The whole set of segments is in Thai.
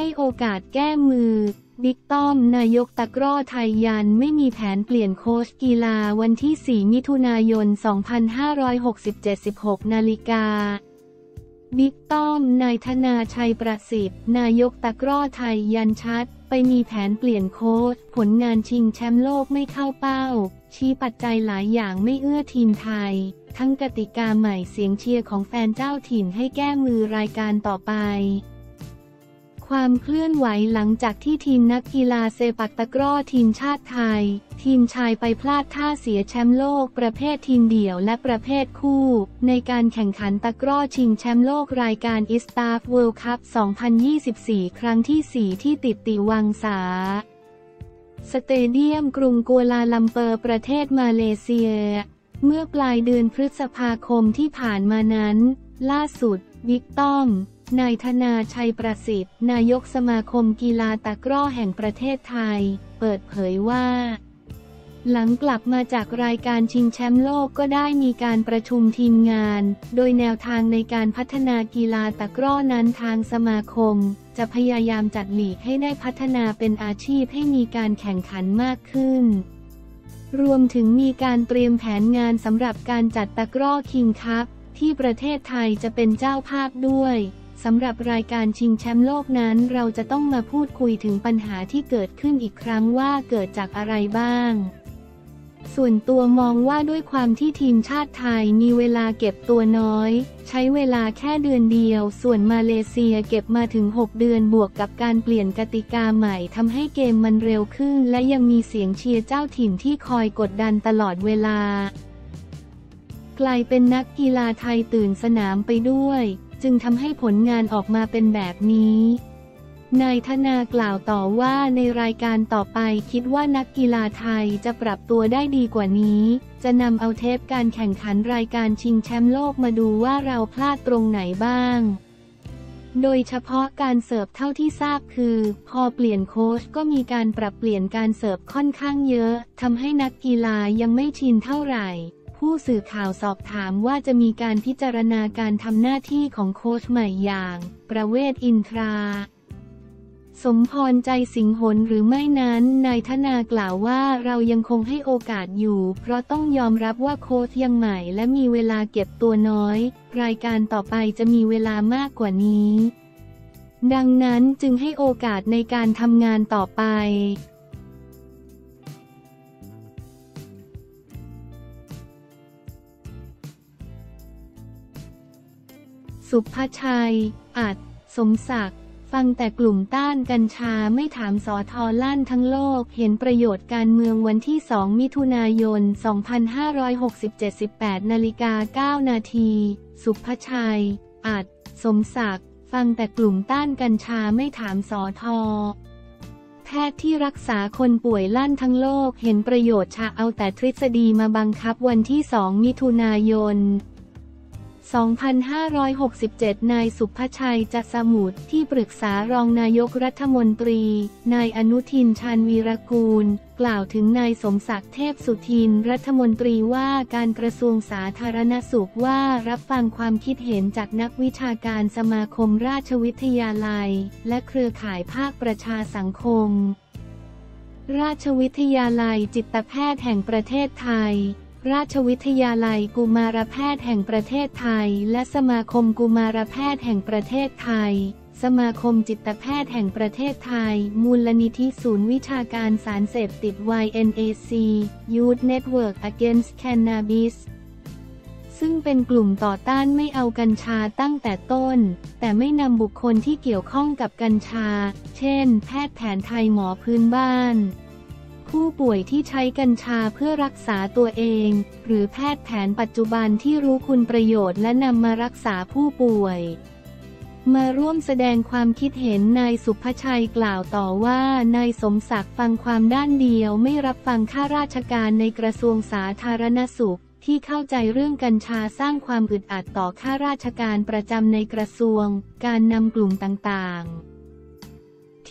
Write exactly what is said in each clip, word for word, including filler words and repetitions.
ให้โอกาสแก้มือบิ๊กต้อมนายกตะกร้อไทยยันไม่มีแผนเปลี่ยนโค้ชกีฬาวันที่สี่มิถุนายนสองพันห้าร้อยหกสิบเจ็ด สิบหกนาฬิกาบิ๊กต้อมนายธนาชัยประสิทธิ์นายกตะกร้อไทยยันชัดไปมีแผนเปลี่ยนโค้ชผลงานชิงแชมป์โลกไม่เข้าเป้าชี้ปัจจัยหลายอย่างไม่เอื้อทีมไทยทั้งกติกาใหม่เสียงเชียร์ของแฟนเจ้าถิ่นให้แก้มือรายการต่อไปความเคลื่อนไหวหลังจากที่ทีมนักกีฬาเซปักตะกร้อทีมชาติไทยทีมชายไปพลาดท่าเสียแชมป์โลกประเภททีมเดี่ยวและประเภทคู่ในการแข่งขันตะกร้อชิงแชมป์โลกรายการอิสตาฟเวิลด์คัพ สองพันยี่สิบสี่ ครั้งที่ สี่ ที่ติดติวังสาสเตเดียมกรุงกัวลาลัมเปอร์ประเทศมาเลเซียเมื่อปลายเดือนพฤษภาคมที่ผ่านมานั้นล่าสุดบิ๊กต้อมนายธนาชัยประสิทธิ์นายกสมาคมกีฬาตะกร้อแห่งประเทศไทยเปิดเผยว่าหลังกลับมาจากรายการชิงแชมป์โลกก็ได้มีการประชุมทีมงานโดยแนวทางในการพัฒนากีฬาตะกร้อนั้นทางสมาคมจะพยายามจัดลีกให้ได้พัฒนาเป็นอาชีพให้มีการแข่งขันมากขึ้นรวมถึงมีการเตรียมแผนงานสำหรับการจัดตะกร้อคิงคัพที่ประเทศไทยจะเป็นเจ้าภาพด้วยสำหรับรายการชิงแชมป์โลกนั้นเราจะต้องมาพูดคุยถึงปัญหาที่เกิดขึ้นอีกครั้งว่าเกิดจากอะไรบ้างส่วนตัวมองว่าด้วยความที่ทีมชาติไทยมีเวลาเก็บตัวน้อยใช้เวลาแค่เดือนเดียวส่วนมาเลเซียเก็บมาถึงหกเดือนบวกกับการเปลี่ยนกติกาใหม่ทำให้เกมมันเร็วขึ้นและยังมีเสียงเชียร์เจ้าถิ่นที่คอยกดดันตลอดเวลากลายเป็นนักกีฬาไทยตื่นสนามไปด้วยจึงทำให้ผลงานออกมาเป็นแบบนี้นายธนากล่าวต่อว่าในรายการต่อไปคิดว่านักกีฬาไทยจะปรับตัวได้ดีกว่านี้จะนำเอาเทปการแข่งขันรายการชิงแชมป์โลกมาดูว่าเราพลาดตรงไหนบ้างโดยเฉพาะการเสิร์ฟเท่าที่ทราบคือพอเปลี่ยนโค้ชก็มีการปรับเปลี่ยนการเสิร์ฟค่อนข้างเยอะทำให้นักกีฬายังไม่ชินเท่าไหร่ผู้สื่อข่าวสอบถามว่าจะมีการพิจารณาการทำหน้าที่ของโค้ชใหม่อย่างประเวศอินทราสมพรใจสิงหนหรือไม่นั้นนายธนากล่าวว่าเรายังคงให้โอกาสอยู่เพราะต้องยอมรับว่าโค้ชยังใหม่และมีเวลาเก็บตัวน้อยรายการต่อไปจะมีเวลามากกว่านี้ดังนั้นจึงให้โอกาสในการทำงานต่อไปสุภชัย อัด สมศักดิ์ฟังแต่กลุ่มต้านกัญชาไม่ถามสอทอลั่นทั้งโลกเห็นประโยชน์การเมืองวันที่สองมิถุนายนสองพันห้าร้อยหกสิบเจ็ด สิบแปดนาฬิกาเก้านาทีสุภชัย อัด สมศักดิ์ฟังแต่กลุ่มต้านกัญชาไม่ถามสอทอแพทย์ที่รักษาคนป่วยลั่นทั้งโลกเห็นประโยชน์ชาเอาแต่ทฤษฎีมาบังคับวันที่สองมิถุนายนสองพันห้าร้อยหกสิบเจ็ด นายสุภชัย จัสมุทรที่ปรึกษารองนายกรัฐมนตรีนายอนุทิน ชาญวีรกูลกล่าวถึงนายสมศักดิ์ เทพสุทินรัฐมนตรีว่าการกระทรวงสาธารณสุขว่ารับฟังความคิดเห็นจากนักวิชาการสมาคมราชวิทยาลัยและเครือข่ายภาคประชาสังคมราชวิทยาลัยจิตแพทย์แห่งประเทศไทยราชวิทยาลัยกุมารแพทย์แห่งประเทศไทยและสมาคมกุมารแพทย์แห่งประเทศไทยสมาคมจิตแพทย์แห่งประเทศไทยมูลนิธิศูนย์วิชาการสารเสพติด วาย เอ็น เอ ซี Youth Network Against Cannabis ซึ่งเป็นกลุ่มต่อต้านไม่เอากัญชาตั้งแต่ต้นแต่ไม่นำบุคคลที่เกี่ยวข้องกับกัญชาเช่นแพทย์แผนไทยหมอพื้นบ้านผู้ป่วยที่ใช้กัญชาเพื่อรักษาตัวเองหรือแพทย์แผนปัจจุบันที่รู้คุณประโยชน์และนำมารักษาผู้ป่วยมาร่วมแสดงความคิดเห็นนายสุภชัยกล่าวต่อว่านายสมศักดิ์ฟังความด้านเดียวไม่รับฟังข้าราชการในกระทรวงสาธารณสุขที่เข้าใจเรื่องกัญชาสร้างความอึดอัดต่อข้าราชการประจำในกระทรวงการนำกลุ่มต่างๆ ที่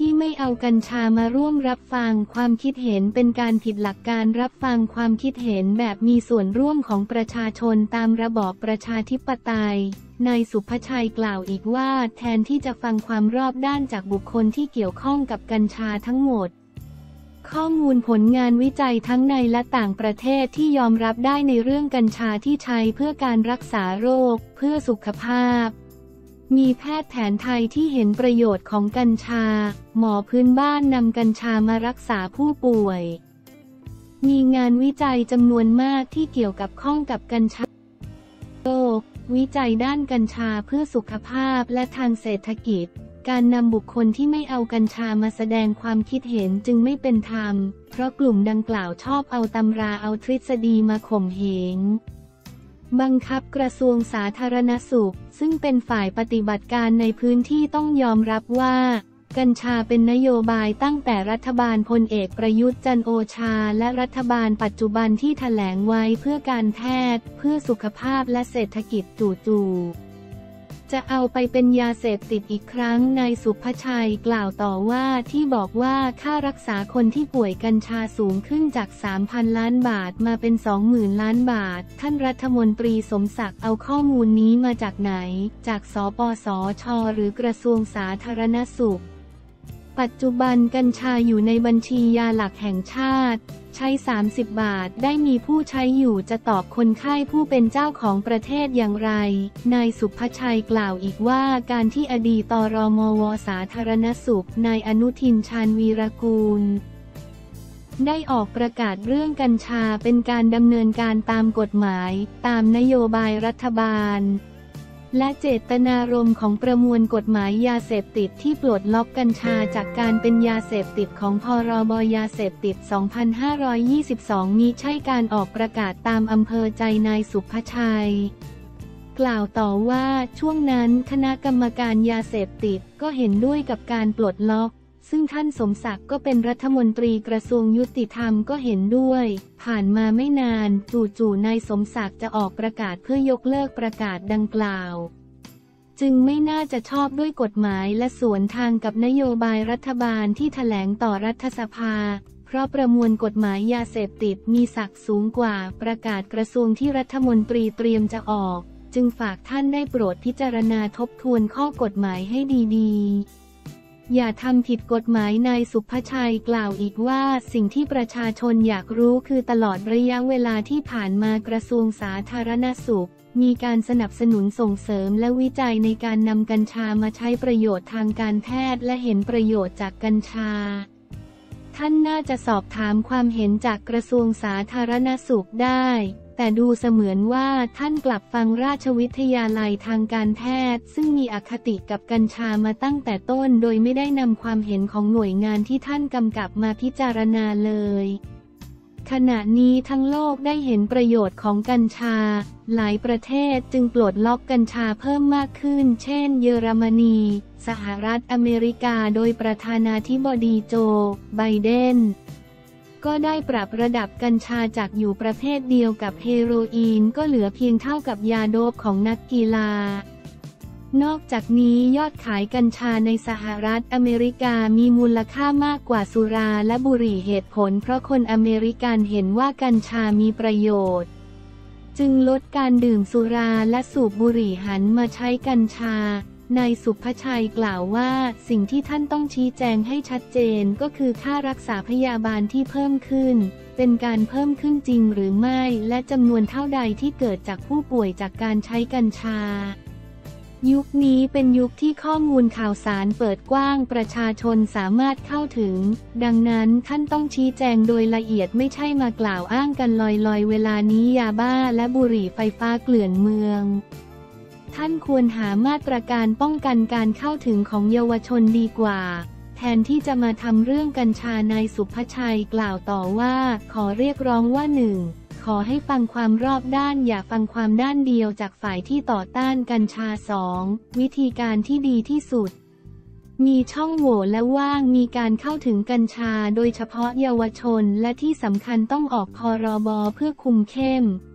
ที่ไม่เอากัญชามาร่วมรับฟังความคิดเห็นเป็นการผิดหลักการรับฟังความคิดเห็นแบบมีส่วนร่วมของประชาชนตามระบอบประชาธิปไตยนายสุภชัยกล่าวอีกว่าแทนที่จะฟังความรอบด้านจากบุคคลที่เกี่ยวข้องกับกัญชาทั้งหมดข้อมูลผลงานวิจัยทั้งในและต่างประเทศที่ยอมรับได้ในเรื่องกัญชาที่ใช้เพื่อการรักษาโรคเพื่อสุขภาพมีแพทย์แผนไทยที่เห็นประโยชน์ของกัญชาหมอพื้นบ้านนำกัญชามารักษาผู้ป่วยมีงานวิจัยจำนวนมากที่เกี่ยวกับข้องกับกัญชาโลกวิจัยด้านกัญชาเพื่อสุขภาพและทางเศรษฐกิจการนำบุคคลที่ไม่เอากัญชามาแสดงความคิดเห็นจึงไม่เป็นธรรมเพราะกลุ่มดังกล่าวชอบเอาตำราเอาทฤษฎีมาข่มเหงบังคับกระทรวงสาธารณสุขซึ่งเป็นฝ่ายปฏิบัติการในพื้นที่ต้องยอมรับว่ากัญชาเป็นนโยบายตั้งแต่รัฐบาลพลเอกประยุทธ์จันทร์โอชาและรัฐบาลปัจจุบันที่แถลงไว้เพื่อการแพทย์เพื่อสุขภาพและเศรษฐกิจจู่ๆจะเอาไปเป็นยาเสพติดอีกครั้งนายสุภชัยกล่าวต่อว่าที่บอกว่าค่ารักษาคนที่ป่วยกัญชาสูงขึ้นจาก สามพัน ล้านบาทมาเป็น สองหมื่น ล้านบาทท่านรัฐมนตรีสมศักดิ์เอาข้อมูลนี้มาจากไหนจากสปสช.หรือกระทรวงสาธารณสุขปัจจุบันกัญชาอยู่ในบัญชียาหลักแห่งชาติใช้สามสิบบาทได้มีผู้ใช้อยู่จะตอบคนไข้ผู้เป็นเจ้าของประเทศอย่างไรนายสุภชัยกล่าวอีกว่าการที่อดีตรมวสาธารณสุขนายอนุทินชาญวีรกูลได้ออกประกาศเรื่องกัญชาเป็นการดำเนินการตามกฎหมายตามนโยบายรัฐบาลและเจตนารมณ์ของประมวลกฎหมายยาเสพติดที่ปลดล็อกกัญชาจากการเป็นยาเสพติดของพรบยาเสพติด สองพันห้าร้อยยี่สิบสอง มิใช่การออกประกาศตามอำเภอใจนายสุภชัยกล่าวต่อว่าช่วงนั้นคณะกรรมการยาเสพติดก็เห็นด้วยกับการปลดล็อกซึ่งท่านสมศักดิ์ก็เป็นรัฐมนตรีกระทรวงยุติธรรมก็เห็นด้วยผ่านมาไม่นานจู่ๆนายสมศักดิ์จะออกประกาศเพื่อยกเลิกประกาศดังกล่าวจึงไม่น่าจะชอบด้วยกฎหมายและสวนทางกับนโยบายรัฐบาลที่แถลงต่อรัฐสภาเพราะประมวลกฎหมายยาเสพติดมีศักดิ์สูงกว่าประกาศกระทรวงที่รัฐมนตรีเตรียมจะออกจึงฝากท่านได้โปรดพิจารณาทบทวนข้อกฎหมายให้ดีๆอย่าทำผิดกฎหมายนายสุภชัยกล่าวอีกว่าสิ่งที่ประชาชนอยากรู้คือตลอดระยะเวลาที่ผ่านมากระทรวงสาธารณสุขมีการสนับสนุนส่งเสริมและวิจัยในการนำกัญชามาใช้ประโยชน์ทางการแพทย์และเห็นประโยชน์จากกัญชาท่านน่าจะสอบถามความเห็นจากกระทรวงสาธารณสุขได้แต่ดูเสมือนว่าท่านกลับฟังราชวิทยาลัยทางการแพทย์ซึ่งมีอคติกับกัญชามาตั้งแต่ต้นโดยไม่ได้นำความเห็นของหน่วยงานที่ท่านกำกับมาพิจารณาเลยขณะนี้ทั้งโลกได้เห็นประโยชน์ของกัญชาหลายประเทศจึงปลดล็อกกัญชาเพิ่มมากขึ้นเช่นเยอรมนีสหรัฐอเมริกาโดยประธานาธิบดีโจไบเดนก็ได้ปรับระดับกัญชาจากอยู่ประเภทเดียวกับเฮโรอีนก็เหลือเพียงเท่ากับยาโดปของนักกีฬานอกจากนี้ยอดขายกัญชาในสหรัฐอเมริกามีมูลค่ามากกว่าสุราและบุหรี่เหตุผลเพราะคนอเมริกันเห็นว่ากัญชามีประโยชน์จึงลดการดื่มสุราและสูบบุหรี่หันมาใช้กัญชานายสุภชัยกล่าวว่าสิ่งที่ท่านต้องชี้แจงให้ชัดเจนก็คือค่ารักษาพยาบาลที่เพิ่มขึ้นเป็นการเพิ่มขึ้นจริงหรือไม่และจำนวนเท่าใดที่เกิดจากผู้ป่วยจากการใช้กัญชายุคนี้เป็นยุคที่ข้อมูลข่าวสารเปิดกว้างประชาชนสามารถเข้าถึงดังนั้นท่านต้องชี้แจงโดยละเอียดไม่ใช่มากล่าวอ้างกันลอยๆเวลานี้ยาบ้าและบุหรี่ไฟฟ้าเกลื่อนเมืองท่านควรหามาตรการป้องกันการเข้าถึงของเยาวชนดีกว่าแทนที่จะมาทำเรื่องกัญชานายสุภชัยกล่าวต่อว่าขอเรียกร้องว่าหนึ่งขอให้ฟังความรอบด้านอย่าฟังความด้านเดียวจากฝ่ายที่ต่อต้านกัญชา สอง วิธีการที่ดีที่สุดมีช่องโหว่และว่างมีการเข้าถึงกัญชาโดยเฉพาะเยาวชนและที่สำคัญต้องออกพรบเพื่อคุมเข้ม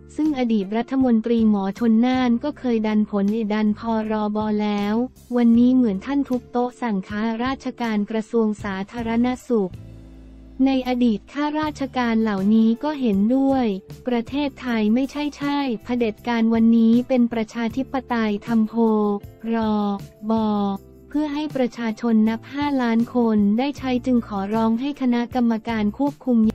ซึ่งอดีตรัฐมนตรีหมอชลน่านก็เคยดันผลดันพรบแล้ว วันนี้เหมือนท่านทุบโต๊ะสั่งข้าราชการกระทรวงสาธารณสุขในอดีตข้าราชการเหล่านี้ก็เห็นด้วยประเทศไทยไม่ใช่ใช่เผด็จการวันนี้เป็นประชาธิปไตยทำโพรบเพื่อให้ประชาชนนับห้าล้านคนได้ใช้จึงขอร้องให้คณะกรรมการควบคุม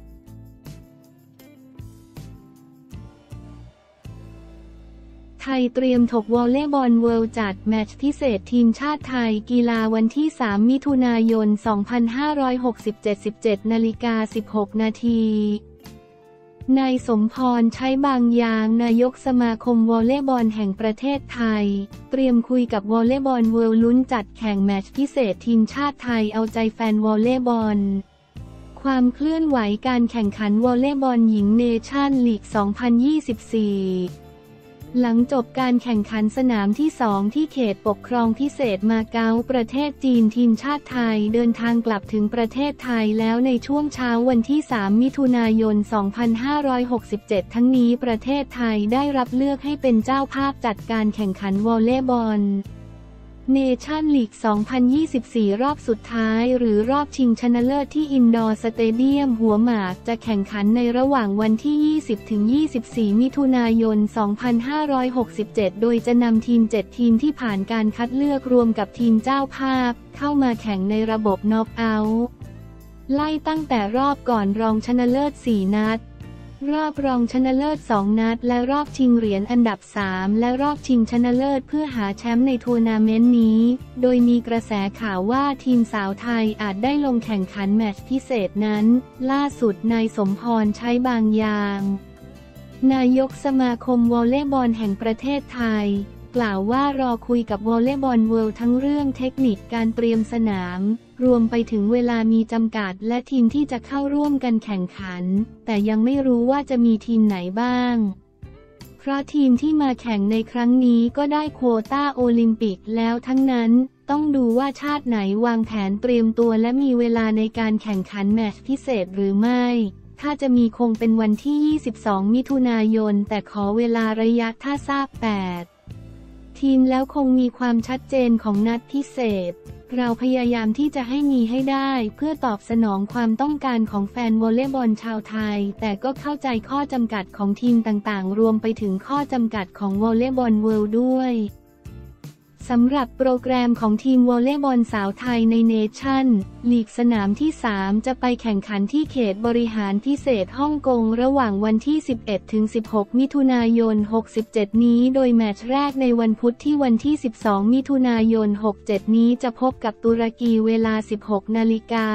ไทยเตรียมถกวอลเลย์บอลเวิลด์จัดแมตช์พิเศษทีมชาติไทยกีฬาวันที่สามมิถุนายนสองพันห้าร้อยหกสิบเจ็ด สิบเจ็ดนาฬิกาสิบหกนาทีนายสมพรใช้บางยางนายกสมาคมวอลเลย์บอลแห่งประเทศไทยเตรียมคุยกับวอลเลย์บอลเวิลด์ลุ้นจัดแข่งแมตช์พิเศษทีมชาติไทยเอาใจแฟนวอลเลย์บอลความเคลื่อนไหวการแข่งขันวอลเลย์บอลหญิงเนชั่นลีก สองพันยี่สิบสี่หลังจบการแข่งขันสนามที่สองที่เขตปกครองพิเศษมาเก๊าประเทศจีนทีมชาติไทยเดินทางกลับถึงประเทศไทยแล้วในช่วงเช้าวันที่สามมิถุนายนสองพันห้าร้อยหกสิบเจ็ดทั้งนี้ประเทศไทยได้รับเลือกให้เป็นเจ้าภาพจัดการแข่งขันวอลเลย์บอลเนชั่นลีก สองพันยี่สิบสี่ รอบสุดท้ายหรือรอบชิงชนะเลิศที่อินดอร์สเตเดียมหัวหมากจะแข่งขันในระหว่างวันที่ ยี่สิบถึงยี่สิบสี่ มิถุนายน สองพันห้าร้อยหกสิบเจ็ด โดยจะนำทีม เจ็ด ทีมที่ผ่านการคัดเลือกรวมกับทีมเจ้าภาพเข้ามาแข่งในระบบน็อกเอาท์ไล่ตั้งแต่รอบก่อนรองชนะเลิศ สี่ นัดรอบรองชนะเลิศสองนัดและรอบชิงเหรียญอันดับสามและรอบชิงชนะเลิศเพื่อหาแชมป์ในทัวร์นาเมนต์นี้โดยมีกระแสข่าวว่าทีมสาวไทยอาจได้ลงแข่งขันแมตช์พิเศษนั้นล่าสุดนายสมพรใช้บางยางนายกสมาคมวอลเลย์บอลแห่งประเทศไทยกล่าวว่ารอคุยกับวอลเลย์บอลเวิลด์ทั้งเรื่องเทคนิคการเตรียมสนามรวมไปถึงเวลามีจำกัดและทีมที่จะเข้าร่วมกันแข่งขันแต่ยังไม่รู้ว่าจะมีทีมไหนบ้างเพราะทีมที่มาแข่งในครั้งนี้ก็ได้โควต้าโอลิมปิกแล้วทั้งนั้นต้องดูว่าชาติไหนวางแผนเตรียมตัวและมีเวลาในการแข่งขันแมตช์พิเศษหรือไม่ถ้าจะมีคงเป็นวันที่ ยี่สิบสอง มิถุนายนแต่ขอเวลาระยะถ้าทราบแปดทีมแล้วคงมีความชัดเจนของนัดพิเศษเราพยายามที่จะให้มีให้ได้เพื่อตอบสนองความต้องการของแฟนวอลเลย์บอลชาวไทยแต่ก็เข้าใจข้อจำกัดของทีมต่างๆรวมไปถึงข้อจำกัดของวอลเลย์บอลเวิลด์ด้วยสำหรับโปรแกรมของทีมวอลเลย์บอลสาวไทยในเนชั่นลีกสนามที่สามจะไปแข่งขันที่เขตบริหารพิเศษฮ่องกงระหว่างวันที่ สิบเอ็ดถึงสิบหก มิถุนายน หกสิบเจ็ด นี้โดยแมตช์แรกในวันพุธที่วันที่ สิบสอง มิถุนายน หกสิบเจ็ด นี้จะพบกับตุรกีเวลา สิบหก นาฬิกา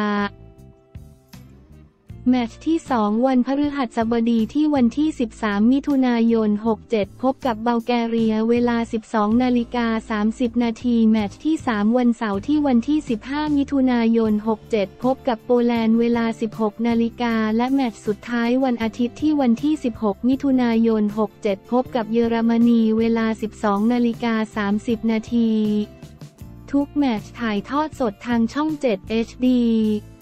แมตช์ที่สองวันพฤหัสบดีที่วันที่ สิบสาม มิถุนายน หกสิบเจ็ด พบกับบัลแกเรียเวลา สิบสอง นาฬิกาสามสิบ นาทีแมตช์ที่สามวันเสาร์ที่วันที่ สิบห้า มิถุนายน หกสิบเจ็ด พบกับโปแลนด์เวลา สิบหก นาฬิกาและแมตช์สุดท้ายวันอาทิตย์ที่วันที่ สิบหก มิถุนายน หกสิบเจ็ด พบกับเยอรมนีเวลา สิบสอง นาฬิกาสามสิบ นาทีทุกแมตช์ถ่ายทอดสดทางช่อง เจ็ด เอช ดี